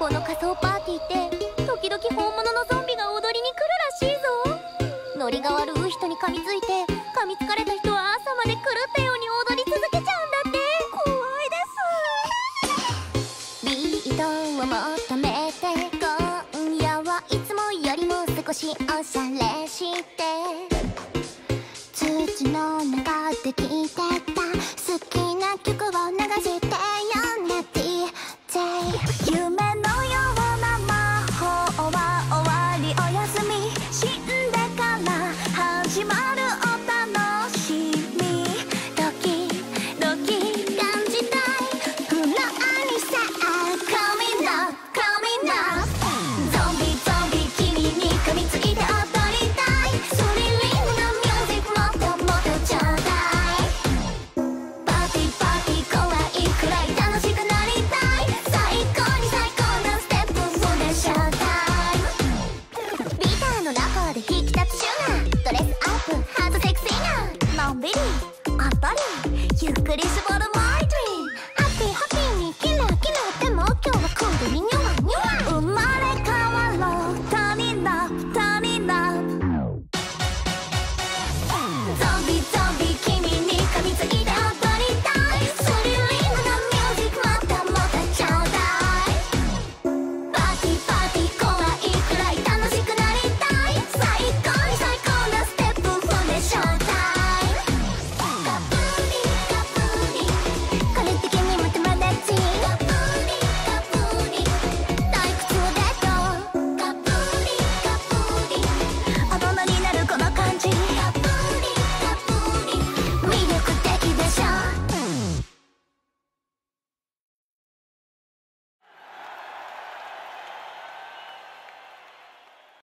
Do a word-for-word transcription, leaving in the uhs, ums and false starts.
この仮想パーティーって時々本物のゾンビが踊りに来るらしいぞ。ノリが悪い人に噛みついて、噛みつかれた人は朝まで狂ったように踊り続けちゃうんだって。怖いです。ビートを求めて今夜はいつもよりも少しおしゃれして、土の中で聴いてた好きな曲を流してよね ディージェー。 夢のような魔法は終わり、おやすみ。死んでから始まるお楽しみ。ドキドキ感じたいフラーにさあ Coming up Coming up。 ゾンビゾンビ君に噛みついて踊りたい。スリリングなミュージックもっともっとちょうだい。パーティーパーティー怖いくらい楽しくなりたい。最高に最高なステップ踏んでショータイム。ビターの中で引き立つシュガー、ドレスアップハートセクシーなのんびりおっとりゆっくり絞るも